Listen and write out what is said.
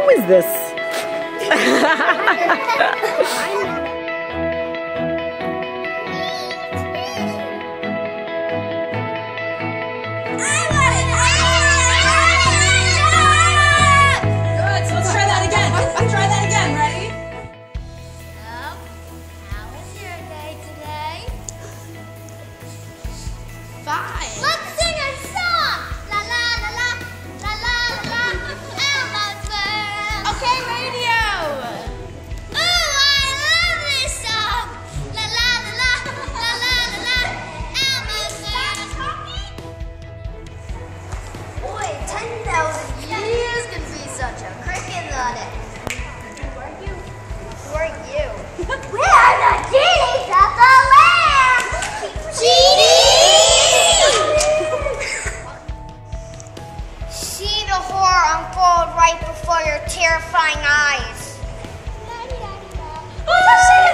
Who is this? Let's sing a song! La la la la, la la la la, Elmo's world. Okay, radio. Ooh, I love this song. La la la la, la la la la, Elmo's world. Boy, 10,000 years can be such a cricket on it. Who are you? We are the genies of the lamb. Genies! See the horror unfold right before your terrifying eyes.